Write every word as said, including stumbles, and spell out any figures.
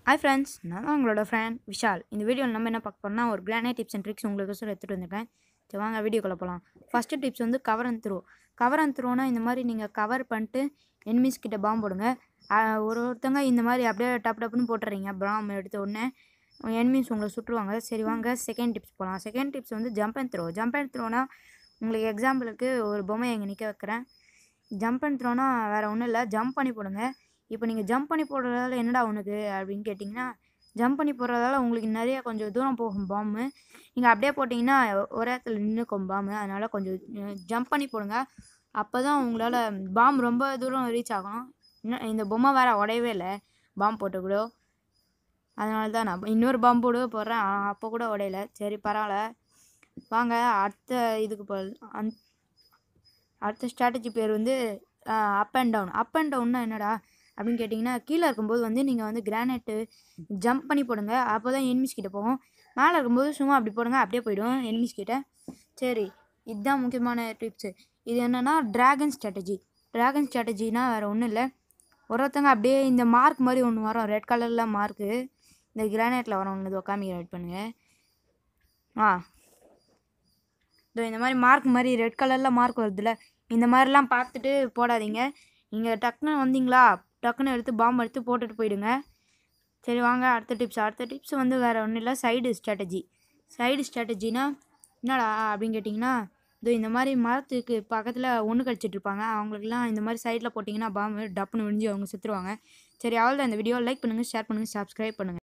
Hi friends, நான் தான் உங்களோட ஃப்ரெண்ட் விஷால். இந்த வீடியோவில் நம்ம என்ன பார்க்க போறோம்னா ஒரு கிரானைட் டிப்ஸ் அண்ட் ட்ரிக்ஸ் உங்களுக்கு சொல்ல எடுத்துகிட்டு வந்திருக்கேன். சரி வாங்க வீடியோக்குள்ளே போகலாம். ஃபஸ்ட்டு டிப்ஸ் வந்து cover and throw. Cover and த்ரோனா இந்த மாதிரி நீங்கள் கவர் பண்ணிட்டு எனிமீஸ் கிட்ட பாம்பு போடுங்க. ஒரு ஒருத்தங்க இந்த மாதிரி அப்படியே டப் டப்புன்னு போட்டுறீங்க பாம்பு எடுத்த உடனே எனிமீஸ் உங்களை சுட்டுருவாங்க. சரி வாங்க செகண்ட் டிப்ஸ் போகலாம். செகண்ட் டிப்ஸ் வந்து jump and throw. Jump and த்ரோனா உங்களுக்கு எக்ஸாம்பிளுக்கு ஒரு பொம்மை எங்கே நிற்க வைக்கிறேன். ஜம்ப் அண்ட் த்ரோனா வேறு ஒன்றும் இல்லை, ஜம்ப் பண்ணி போடுங்க. இப்போ நீங்கள் ஜம்ப் பண்ணி போடுறதால என்னடா உனக்கு அப்படின்னு கேட்டிங்கன்னா, ஜம்ப் பண்ணி போடுறதால உங்களுக்கு நிறைய கொஞ்சம் தூரம் போகும் பாம்பு. நீங்கள் அப்படியே போட்டிங்கன்னா ஒரு இடத்துல நின்றுக்கும் பாம்பு. அதனால் கொஞ்சம் ஜம்ப் பண்ணி போடுங்க. அப்போ தான் உங்களால் பாம்பு ரொம்ப தூரம் ரீச் ஆகும். இன்னும் இந்த பொம்மை வேறு உடையவே இல்லை பாம்பு போட்டு கூட. அதனால தான் நான் இன்னொரு பாம்பு கூட போடுறேன், அப்போ கூட உடையல. சரி பரவாயில்ல, வாங்க அடுத்த இதுக்கு போ. அந் அடுத்த ஸ்ட்ராட்டஜி பேர் வந்து up and down. Up and டவுன்னா என்னடா அப்படின்னு கேட்டிங்கன்னா, கீழே இருக்கும்போது வந்து நீங்கள் வந்து கிரானைட்டு ஜம்ப் பண்ணி போடுங்க. அப்போ தான் எனிமீஸ் கிட்டே போகும். மேலே இருக்கும்போது சும்மா அப்படி போடுங்க, அப்படியே போய்டும் எனிமீஸ் கிட்டே. சரி, இதுதான் முக்கியமான டிப்ஸு. இது என்னென்னா ட்ராகன் ஸ்ட்ராட்டஜி. ட்ராகன் ஸ்ட்ராட்டஜினா வேறு ஒன்றும் இல்லை, ஒருத்தங்க அப்படியே இந்த மார்க் மாதிரி ஒன்று வரும், ரெட் கலரில் மார்க்கு இந்த கிரானைட்டில் வரும். ஒன்று இது காமிக்க வெயிட் பண்ணுங்கள். ஆ இதோ இந்த மாதிரி மார்க் மாதிரி ரெட் கலரில் மார்க் வருதுல்ல, இந்த மாதிரிலாம் பார்த்துட்டு போடாதீங்க. நீங்கள் டக்குன்னு வந்தீங்களா, டக்குன்னு எடுத்து பாம்பு எடுத்து போட்டுட்டு போயிடுங்க. சரி வாங்க அடுத்த டிப்ஸ். அடுத்த டிப்ஸ் வந்து வேறு ஒன்றும் இல்லை, சைடு ஸ்ட்ராட்டஜி. சைடு ஸ்ட்ராட்டஜினா என்னடா அப்படின்னு கேட்டிங்கன்னா, இதோ இந்த மாதிரி மரத்துக்கு பக்கத்தில் ஒன்று கடிச்சிட்ருப்பாங்க, அவங்களுக்குலாம் இந்த மாதிரி சைடில் போட்டிங்கன்னா பாம்பு டப்புன்னு விழிஞ்சு அவங்க செத்துருவாங்க. சரி அவ்வளோதான் இந்த வீடியோ. லைக் பண்ணுங்கள், ஷேர் பண்ணுங்கள், சப்ஸ்கிரைப் பண்ணுங்கள்.